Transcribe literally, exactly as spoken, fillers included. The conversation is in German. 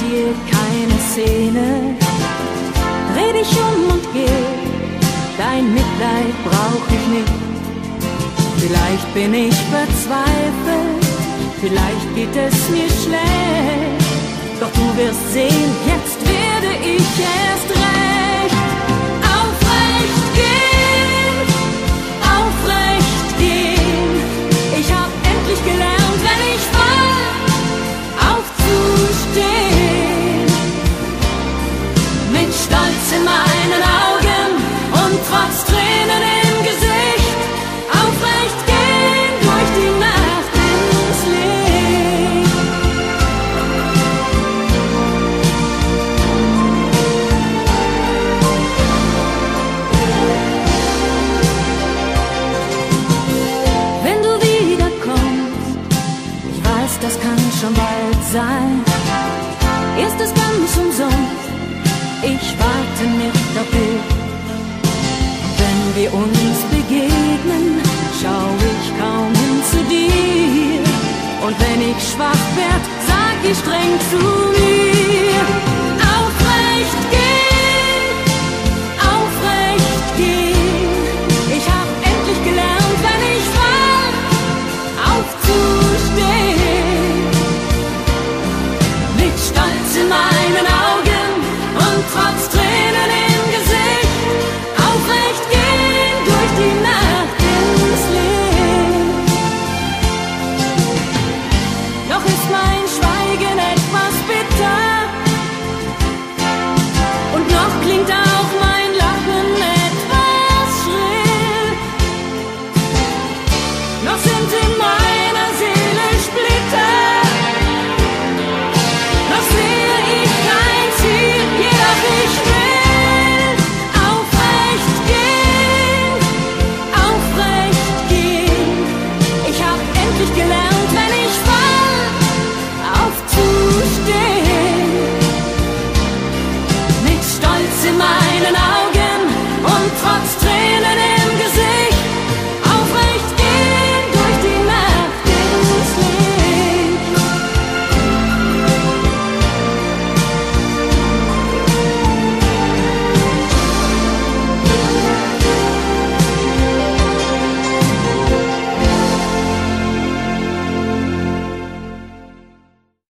dir keine Szene. Dreh dich um und geh, dein Mitleid brauch ich nicht. Vielleicht bin ich verzweifelt, vielleicht geht es mir schlecht. Doch du wirst sehen, jetzt werde ich erst recht. Aufrecht gehen, aufrecht gehen. Ich hab endlich gelernt, wenn ich fall, aufzustehen. Mit Stolz in meinen Augen und trotz Tränen im Gesicht. Aufrecht gehen durch die Nacht ins Licht. Wenn du wiederkommst, ich weiß, das kann schon bald sein, ist es ganz umsonst, ich warte nicht auf dich. Wenn wir uns begegnen, schau ich kaum hin zu dir. Und wenn ich schwach werd, sag ich streng zu mir. Aufrecht gehen, aufrecht gehen. Ich hab endlich gelernt, wenn ich fall, aufzustehen. Mit Stolz in meinen Augen und trotz Tränen im Gesicht. Aufrecht gehen durch die Nacht ins Licht. Noch ist mein